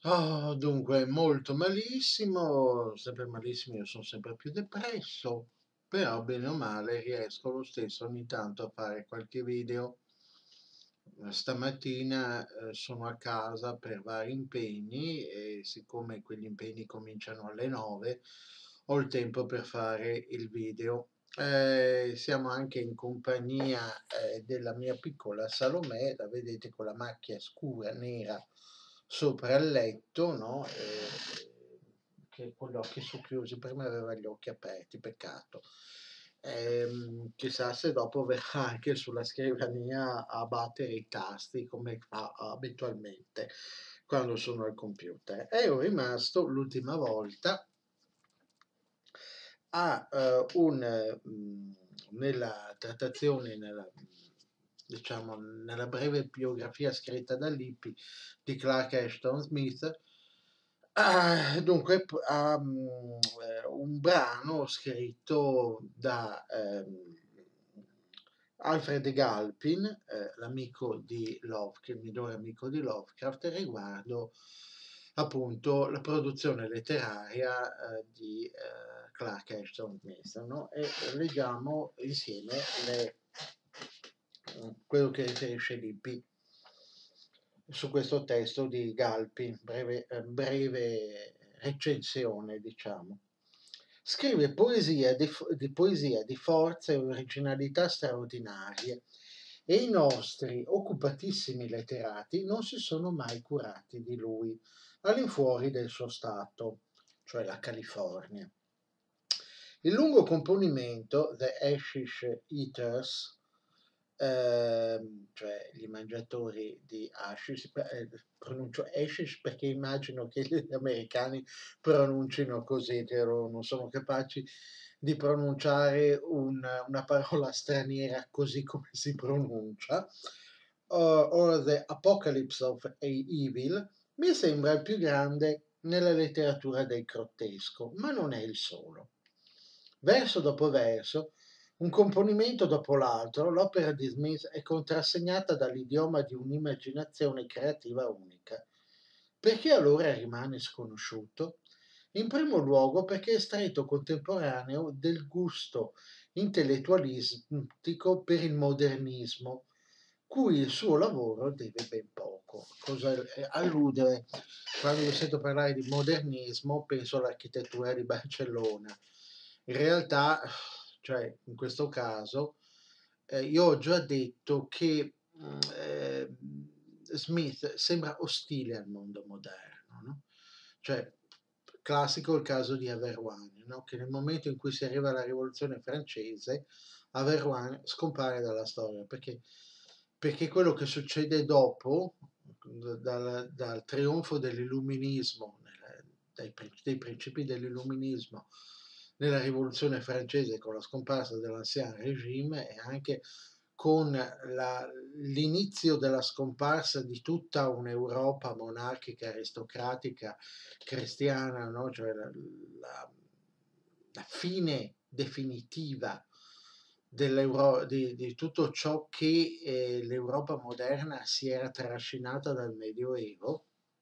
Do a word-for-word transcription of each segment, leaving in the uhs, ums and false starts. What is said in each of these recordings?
Oh, dunque molto malissimo, sempre malissimo, io son sempre più depresso, però bene o male riesco lo stesso ogni tanto a fare qualche video. Uhm, stamattina, uhm, sono a casa per vari impegni e siccome quegli impegni cominciano alle nove, ho il tempo per fare il video. Ehm, siamo anche in compagnia, ehm, della mia piccola Salomè, la vedete con la macchia scura, nera sopra il letto, no, ehm, che con gli occhi socchiusi, prima aveva gli occhi aperti, peccato. Ehm, chissà se dopo verrà anche sulla scrivania a battere i tasti come fa abitualmente quando sono al computer. Ero rimasto l'ultima volta a, uhm, un mhmm, nella trattazione, nella mhmm, diciamo, nella breve biografia scritta da Lippi di Clark Ashton Smith. Ah, dunque p ha, mhmm, ehm, un brano scritto da, ehm, Alfred Galpin, ehm, l'amico di Lovec il migliore amico di Lovecraft, riguardo appunto la produzione letteraria, ehm, di, ehm, Clark Ashton Smith, no, e leggiamo insieme le mhmm, quello che riferisce Lippi su questo testo di Galpin, breve ehm, breve recensione diciamo. Scrive poesia di f di poesia di forza e originalità straordinarie e i nostri occupatissimi letterati non si sono mai curati di lui, all'infuori del suo stato, cioè la California. Il lungo componimento The Hashish Eaters, ehm, cioè gli mangiatori di hashish, eh, pronuncio hashish perché immagino che gli americani pronuncino così, che loro non sono capaci di pronunciare un una parola straniera così come si pronuncia, o or The Apocalypse of Evil, mi sembra il più grande nella letteratura del grottesco, ma non è il solo. Verso dopo verso, un componimento dopo l'altro, l'opera di Smith è contrassegnata dall'idioma di un'immaginazione creativa unica. Perché allora rimane sconosciuto? In primo luogo perché è stretto contemporaneo del gusto intellettualistico per il modernismo, cui il suo lavoro deve ben poco. Cosa eh, allude? Quando io sento parlare di modernismo penso all'architettura di Barcellona. In realtà, cioè in questo caso, eh, io ho già detto che mh, eh, Smith sembra ostile al mondo moderno, no? Cioè, classico il caso di Averroes, no? Che nel momento in cui si arriva alla rivoluzione francese, Averroes scompare dalla storia, perché, perché quello che succede dopo, dal, dal trionfo dell'illuminismo, dai, dei principi dell'illuminismo nella rivoluzione francese con la scomparsa dell'ancien regime e anche con la, l'inizio della scomparsa di tutta un'Europa monarchica, aristocratica, cristiana, no? Cioè la, la, la fine definitiva di, di tutto ciò che eh, l'Europa moderna si era trascinata dal Medioevo.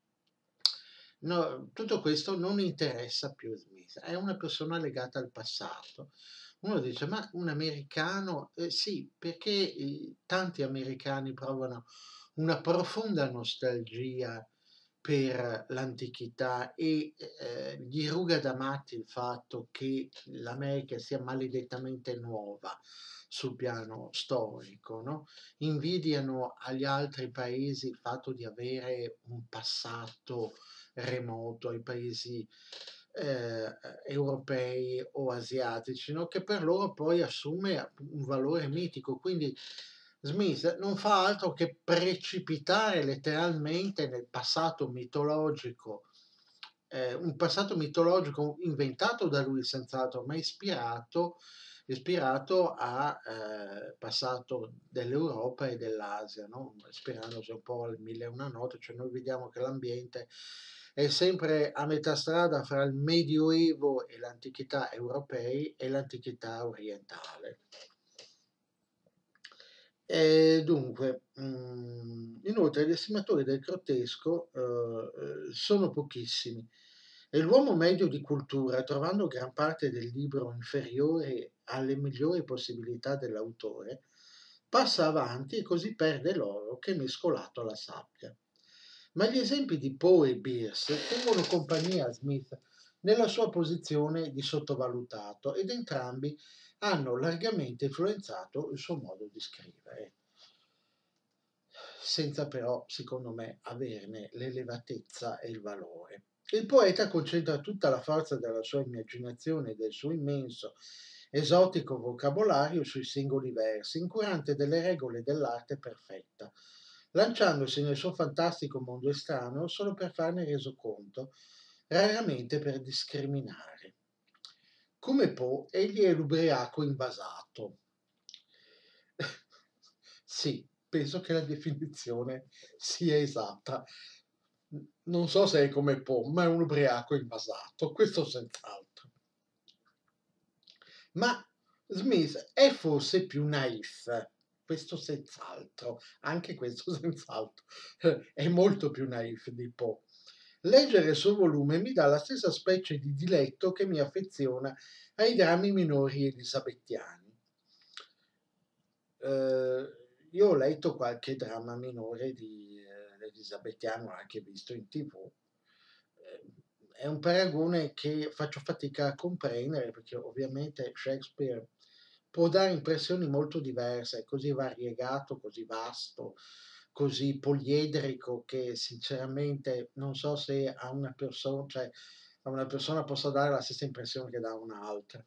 No, tutto questo non interessa più Smith, è una persona legata al passato. Uno dice, ma un americano? Eh, sì, perché eh, tanti americani provano una profonda nostalgia per l'antichità e eh, gli ruga da matti il fatto che l'America sia maledettamente nuova sul piano storico, no? Invidiano agli altri paesi il fatto di avere un passato remoto, ai paesi eh, europei o asiatici, no? Che per loro poi assume un valore mitico. Quindi Smith non fa altro che precipitare letteralmente nel passato mitologico, eh, un passato mitologico inventato da lui senz'altro, ma ispirato, ispirato a eh, passato dell'Europa e dell'Asia, no? Ispirandosi un po' al Mille e una notte, cioè noi vediamo che l'ambiente è sempre a metà strada fra il Medioevo e l'antichità europei e l'antichità orientale. E dunque, mhmm, inoltre gli estimatori del grottesco, uhm, uhm, sono pochissimi e l'uomo medio di cultura, trovando gran parte del libro inferiore alle migliori possibilità dell'autore, passa avanti e così perde l'oro che è mescolato alla sabbia. Ma gli esempi di Poe e Bierce tengono compagnia a Smith nella sua posizione di sottovalutato ed entrambi hanno largamente influenzato il suo modo di scrivere, senza però, secondo me, averne l'elevatezza e il valore. Il poeta concentra tutta la forza della sua immaginazione e del suo immenso, esotico vocabolario sui singoli versi, incurante delle regole dell'arte perfetta, lanciandosi nel suo fantastico mondo estraneo solo per farne resoconto, raramente per discriminare. Come Poe, egli è l'ubriaco invasato. Sì, penso che la definizione sia esatta. N- Non so se è come Poe, ma è un ubriaco invasato, questo senz'altro. Ma Smith è forse più naif, questo senz'altro, anche questo senz'altro, è molto più naif di Poe. Leggere il suo volume mi dà la stessa specie di diletto che mi affeziona ai drammi minori elisabettiani. Eh, io ho letto qualche dramma minore di eh, elisabettiano, anche visto in tivù. Eh, è un paragone che faccio fatica a comprendere perché ovviamente Shakespeare può dare impressioni molto diverse, è così variegato, così vasto, così poliedrico che sinceramente non so se a una persona, cioè, a una persona possa dare la stessa impressione che da un'altra.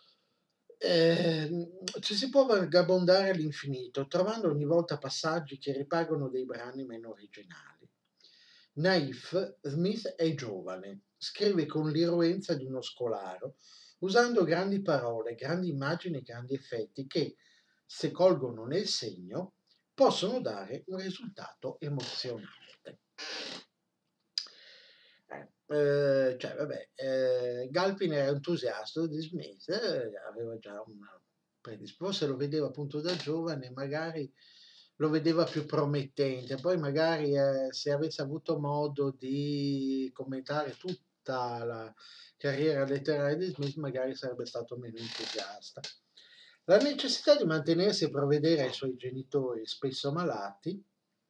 Ehm, ci si può vagabondare all'infinito, trovando ogni volta passaggi che ripagono dei brani meno originali. Naif, Smith è giovane, scrive con l'irruenza di uno scolaro, usando grandi parole, grandi immagini, grandi effetti che, se colgono nel segno, possono dare un risultato emozionante. Eh, ehm, cioè vabbè, ehm, Galpin era entusiasta di Smith, eh, aveva già una predis forse lo vedeva appunto da giovane, magari lo vedeva più promettente, poi magari, ehm, se avesse avuto modo di commentare tutta la carriera letteraria di Smith, magari sarebbe stato meno entusiasta. La necessità di mantenersi e provvedere ai suoi genitori, spesso malati,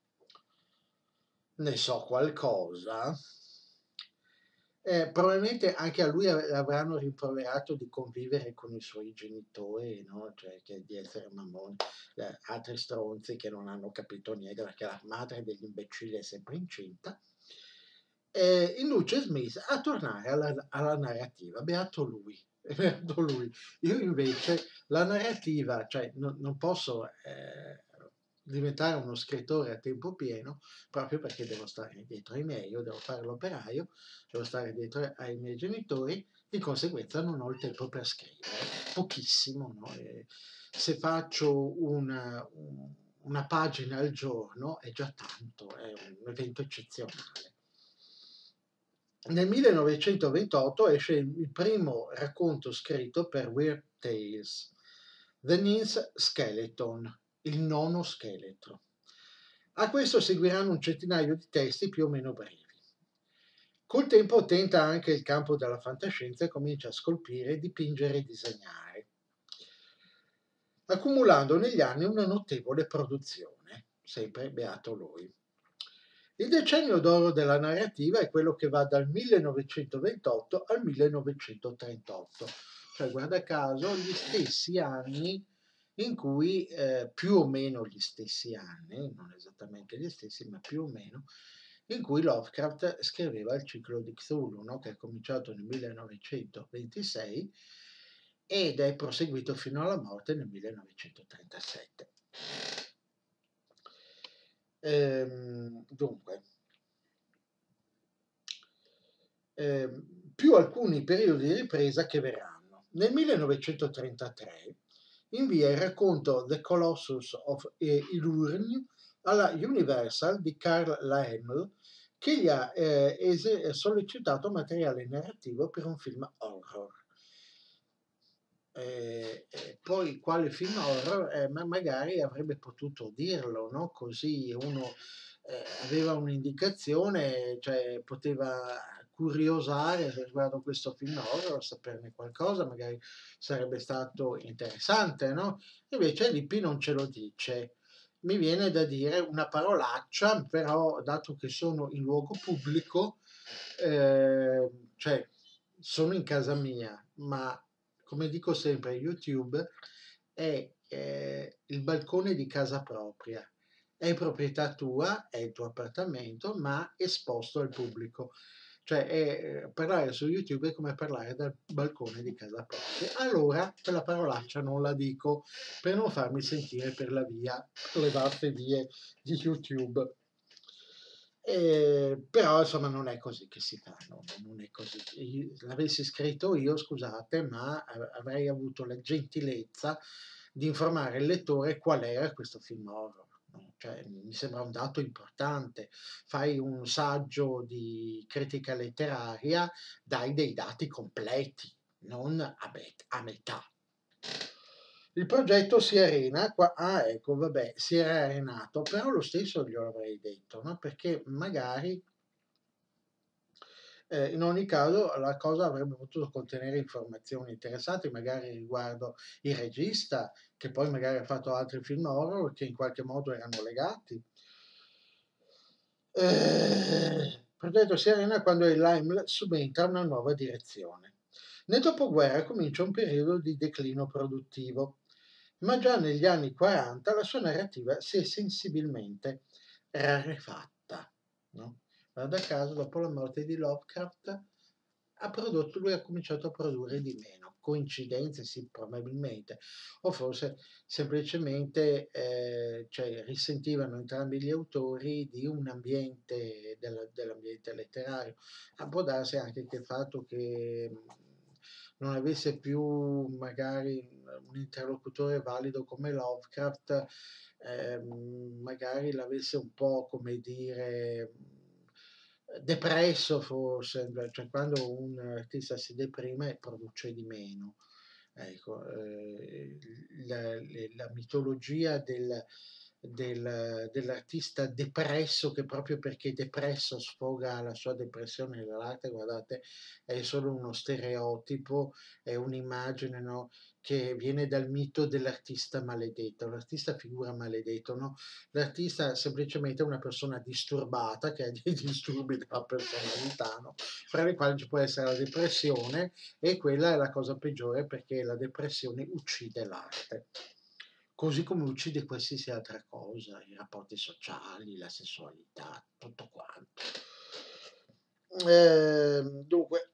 ne so qualcosa. Eh, probabilmente anche a lui ave- avranno rimproverato di convivere con i suoi genitori, no? Cioè che di essere mammoni, eh, altri stronzi che non hanno capito niente perché la madre degli imbecilli è sempre incinta. E induce Smith a tornare alla, alla narrativa, beato lui. Beato lui. Io invece la narrativa, cioè non, non posso eh, diventare uno scrittore a tempo pieno proprio perché devo stare dietro ai miei, io devo fare l'operaio, devo stare dietro ai miei genitori, di conseguenza non ho il tempo per scrivere, pochissimo, no? E se faccio una, un- una pagina al giorno è già tanto, è un evento eccezionale. Nel millenovecentoventotto esce il primo racconto scritto per Weird Tales, The Ninth Skeleton, il nono scheletro. A questo seguiranno un centinaio di testi più o meno brevi. Col tempo tenta anche il campo della fantascienza e comincia a scolpire, dipingere e disegnare, accumulando negli anni una notevole produzione, sempre beato lui. Il decennio d'oro della narrativa è quello che va dal millenovecentoventotto al millenovecentotrentotto, cioè guarda caso gli stessi anni in cui, eh, più o meno gli stessi anni, non esattamente gli stessi, ma più o meno, in cui Lovecraft scriveva il ciclo di Cthulhu, no? Che è cominciato nel millenovecentoventisei ed è proseguito fino alla morte nel millenovecentotrentasette. Ehm, dunque, ehm, più alcuni periodi di ripresa che verranno. Nel millenovecentotrentatré invia il racconto The Colossus of Ilurn alla Universal di Carl Laemmle, che gli ha eh, es- sollecitato materiale narrativo per un film horror. eh, eh, poi quale film horror, eh, ma magari avrebbe potuto dirlo, no? Così uno eh, aveva un'indicazione, cioè poteva curiosare riguardo questo film horror, saperne qualcosa, magari sarebbe stato interessante, no? Invece l'I P non ce lo dice. Mi viene da dire una parolaccia, però dato che sono in luogo pubblico, eh, cioè sono in casa mia, ma come dico sempre, YouTube è eh, il balcone di casa propria. È proprietà tua, è il tuo appartamento, ma esposto al pubblico. Cioè, è, eh, parlare su YouTube è come parlare dal balcone di casa propria. Allora, quella parolaccia non la dico per non farmi sentire per la via, le vaste vie di YouTube. Eh, però insomma non è così che si fa, no? Non è così. Io- L'avessi scritto io, scusate, ma eh, avrei avuto la gentilezza di informare il lettore qual era questo film horror. No? Cioè, mi sembra un dato importante. Fai un saggio di critica letteraria, dai dei dati completi, non a, met- a metà. Il progetto si arena, qua, ah ecco, vabbè, si era arenato, però lo stesso glielo avrei detto, no? Perché magari eh, in ogni caso la cosa avrebbe potuto contenere informazioni interessanti, magari riguardo il regista, che poi magari ha fatto altri film horror che in qualche modo erano legati. Eh, il progetto si arena quando il Lime subentra una nuova direzione. Nel dopoguerra comincia un periodo di declino produttivo, ma già negli anni quaranta la sua narrativa si è sensibilmente rarefatta. No? Guarda caso, dopo la morte di Lovecraft, ha prodotto, lui ha cominciato a produrre di meno. Coincidenze, sì, probabilmente, o forse semplicemente eh, cioè, risentivano entrambi gli autori di un ambiente, della, dell'ambiente letterario. Ah, può darsi anche che il fatto che non avesse più magari un interlocutore valido come Lovecraft, eh, magari l'avesse un po', come dire, depresso forse, cioè quando un artista si deprime produce di meno. Ecco, eh, la, la, mitologia del, del, dell'artista depresso che proprio perché depresso sfoga la sua depressione nell'arte, guardate, è solo uno stereotipo, è un'immagine, no, che viene dal mito dell'artista maledetto, l'artista figura maledetto, no? L'artista è semplicemente una persona disturbata che ha dei disturbi della personalità, no? Fra i quali ci può essere la depressione, e quella è la cosa peggiore perché la depressione uccide l'arte, così come uccide qualsiasi altra cosa, i rapporti sociali, la sessualità, tutto quanto. Eh, dunque,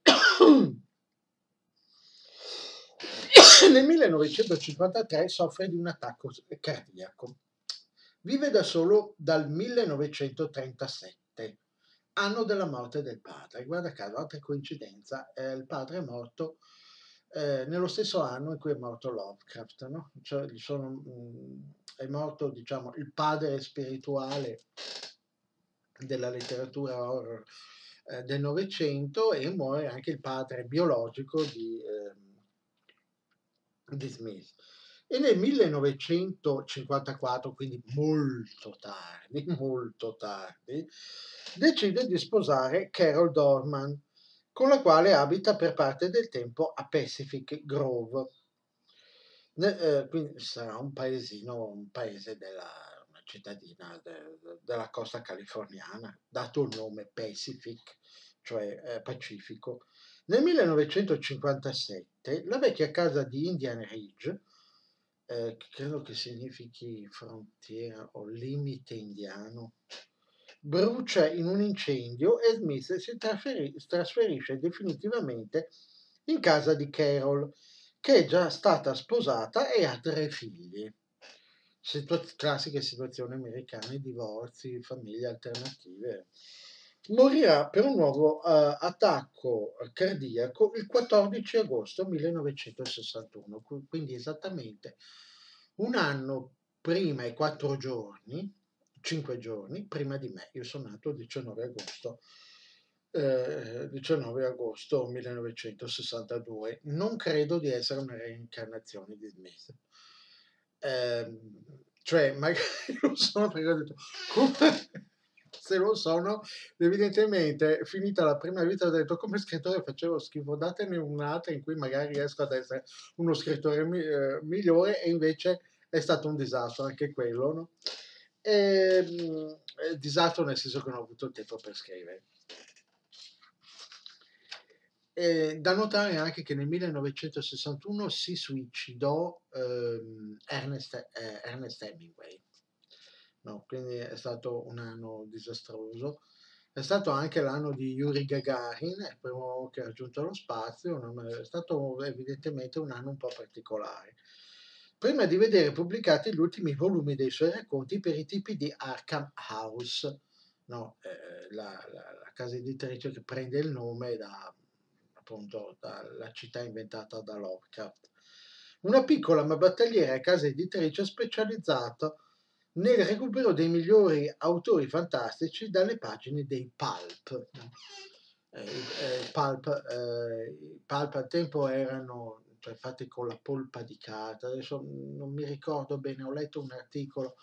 nel millenovecentocinquantatré soffre di un attacco cardiaco. Vive da solo dal millenovecentotrentasette, anno della morte del padre. Guarda caso, altra coincidenza, eh, il padre è morto eh, nello stesso anno in cui è morto Lovecraft, no? Cioè, sono, mh, è morto, diciamo, il padre spirituale della letteratura horror eh, del Novecento, e muore anche il padre biologico di, eh, di Smith. E nel millenovecentocinquantaquattro, quindi molto tardi, molto tardi, decide di sposare Carol Dorman, con la quale abita per parte del tempo a Pacific Grove. Ne- eh, quindi sarà un paesino, un paese della una cittadina de- de- della costa californiana, dato il nome Pacific, cioè eh, Pacifico. Nel millenovecentocinquantasette la vecchia casa di Indian Ridge, eh, che credo che significhi frontiera o limite indiano, brucia in un incendio e Smith si trasferi- trasferisce definitivamente in casa di Carol, che è già stata sposata e ha tre figli. Situa- classiche situazioni americane, divorzi, famiglie alternative. Morirà per un nuovo uh, attacco cardiaco il quattordici agosto millenovecentosessantuno, quindi esattamente un anno prima e quattro giorni, cinque giorni prima di me. Io sono nato il diciannove agosto eh, diciannove agosto millenovecentosessantadue. Non credo di essere una reincarnazione di Smith. Eh, cioè, magari lo sono perché ho detto, come se lo sono, evidentemente, finita la prima vita, ho detto, come scrittore facevo schifo, datene un'altra in cui magari riesco ad essere uno scrittore mi- eh, migliore, e invece è stato un disastro anche quello, no? E, disastro nel senso che non ho avuto il tempo per scrivere. E da notare anche che nel millenovecentosessantuno si suicidò ehm, Ernest, eh, Ernest Hemingway. No, quindi è stato un anno disastroso. È stato anche l'anno di Yuri Gagarin, il primo uomo che ha raggiunto lo spazio. È stato evidentemente un anno un po' particolare. Prima di vedere pubblicati gli ultimi volumi dei suoi racconti per i tipi di Arkham House, no, eh, la, la, la casa editrice che prende il nome da, appunto, dalla città inventata da Lovecraft. Una piccola ma battagliera casa editrice specializzata nel recupero dei migliori autori fantastici dalle pagine dei pulp. Eh, eh, pulp, eh, I pulp al tempo erano, cioè, fatti con la polpa di carta, adesso non mi ricordo bene, ho letto un articolo,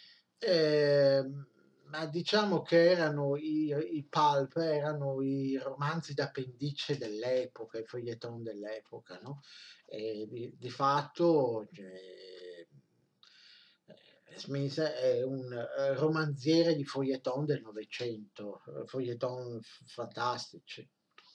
eh, ma diciamo che erano i, i pulp, erano i romanzi d'appendice dell'epoca, i feuilleton dell'epoca, no? E di, di fatto, cioè, Smith è un eh, romanziere di feuilleton del Novecento, eh, feuilleton f- fantastici.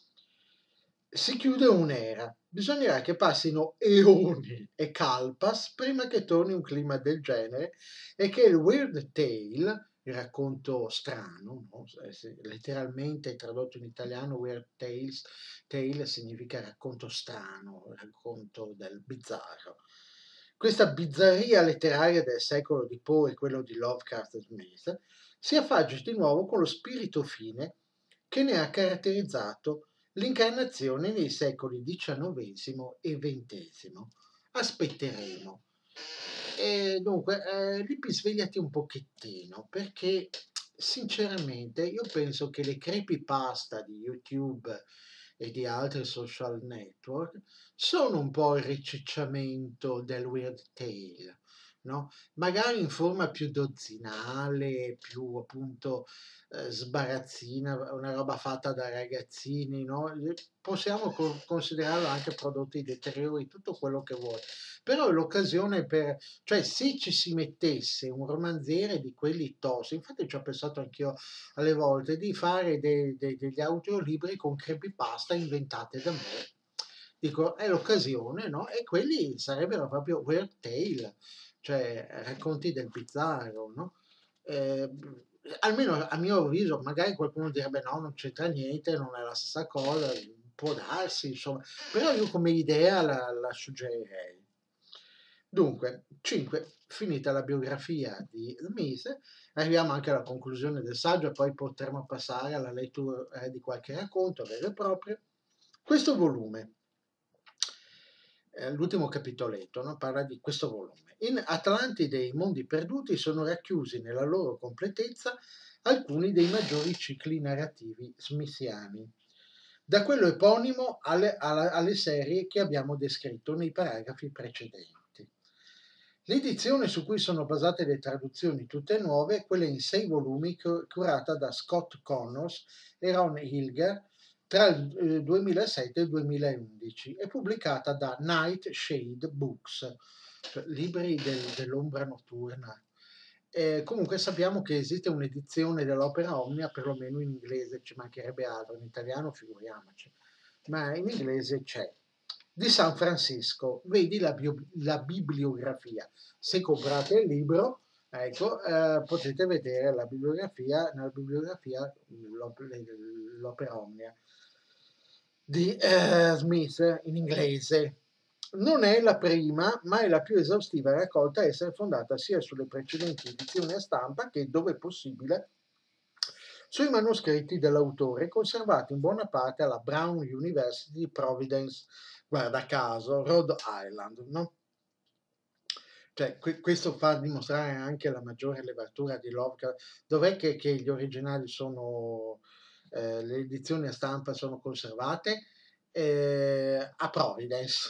Si chiude un'era, bisognerà che passino eoni e calpas prima che torni un clima del genere e che il weird tale, il racconto strano, no? Letteralmente tradotto in italiano weird tales, tale significa racconto strano, racconto del bizzarro. Questa bizzarria letteraria del secolo di Poe e quello di Lovecraft e Smith si affaccia di nuovo con lo spirito fine che ne ha caratterizzato l'incarnazione nei secoli diciannovesimo e ventesimo. Aspetteremo. E dunque, eh, Lippi, svegliati un pochettino, perché sinceramente io penso che le creepypasta di YouTube e di altri social network sono un po' il ricicciamento del weird tale, no? Magari in forma più dozzinale, più appunto eh, sbarazzina, una roba fatta da ragazzini, no? Possiamo co- considerarlo anche prodotti deteriori, tutto quello che vuoi. Però è l'occasione per, cioè, se ci si mettesse un romanziere di quelli tosti, infatti ci ho pensato anch'io alle volte, di fare dei- dei- degli audiolibri con creepypasta inventate da me. Dico, è l'occasione, no? E quelli sarebbero proprio weird tale, cioè racconti del bizzarro, no? Eh, almeno a mio avviso, magari qualcuno direbbe no, non c'entra niente, non è la stessa cosa, può darsi, insomma, però io come idea la, la suggerirei. Dunque, cinque. Finita la biografia di Smith, arriviamo anche alla conclusione del saggio e poi potremo passare alla lettura eh, di qualche racconto vero e proprio. Questo volume, eh, l'ultimo capitoletto, no? Parla di questo volume. In Atlantide e i mondi perduti sono racchiusi nella loro completezza alcuni dei maggiori cicli narrativi smithiani, da quello eponimo alle, alla, alle serie che abbiamo descritto nei paragrafi precedenti. L'edizione su cui sono basate le traduzioni tutte nuove è quella in sei volumi curata da Scott Connors e Ron Hilger tra il duemilasette e il duemilaundici e pubblicata da Nightshade Books, cioè libri del, dell'ombra notturna. Eh, comunque sappiamo che esiste un'edizione dell'opera Omnia, perlomeno in inglese, ci mancherebbe altro, in italiano figuriamoci, ma in inglese c'è. Di San Francisco, vedi la, bio, la bibliografia. Se comprate il libro, ecco, eh, potete vedere la bibliografia, nella bibliografia l'opera Omnia di eh, Smith in inglese. Non è la prima, ma è la più esaustiva raccolta a essere fondata sia sulle precedenti edizioni a stampa che, dove possibile, sui manoscritti dell'autore conservati in buona parte alla Brown University di Providence, guarda caso, Rhode Island, no? Cioè, que- questo fa dimostrare anche la maggiore levatura di Lovecraft. Dov'è che, che gli originali sono eh, le edizioni a stampa sono conservate eh, a Providence,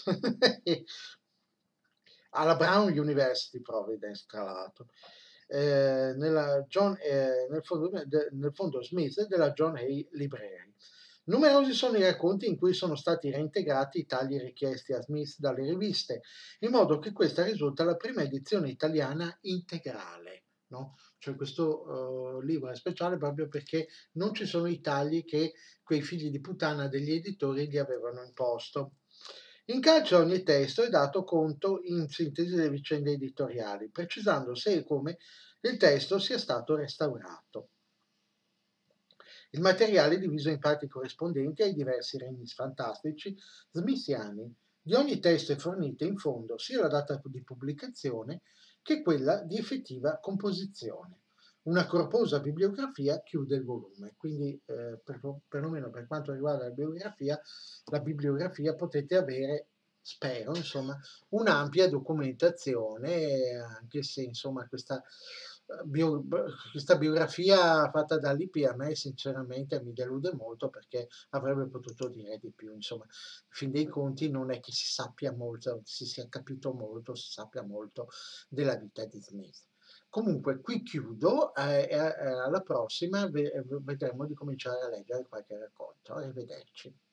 alla Brown University Providence, tra l'altro, eh, nella John, eh, nel, fondo, de, nel fondo Smith della John Hay Library. Numerosi sono i racconti in cui sono stati reintegrati i tagli richiesti a Smith dalle riviste, in modo che questa risulta la prima edizione italiana integrale. No? Cioè questo uh, libro è speciale proprio perché non ci sono i tagli che quei figli di puttana degli editori gli avevano imposto. In calce a ogni testo è dato conto in sintesi delle vicende editoriali, precisando se e come il testo sia stato restaurato. Il materiale è diviso in parti corrispondenti ai diversi regni fantastici smithiani. Di ogni testo è fornita in fondo sia la data di pubblicazione che quella di effettiva composizione. Una corposa bibliografia chiude il volume, quindi eh, per, perlomeno per quanto riguarda la bibliografia, la bibliografia potete avere, spero, insomma, un'ampia documentazione, anche se insomma questa, bio, questa biografia fatta da Lippi a me sinceramente mi delude molto perché avrebbe potuto dire di più, insomma, in fin dei conti non è che si sappia molto, si sia capito molto, si sappia molto della vita di Smith. Comunque qui chiudo e eh, eh, alla prossima vedremo di cominciare a leggere qualche racconto. Arrivederci.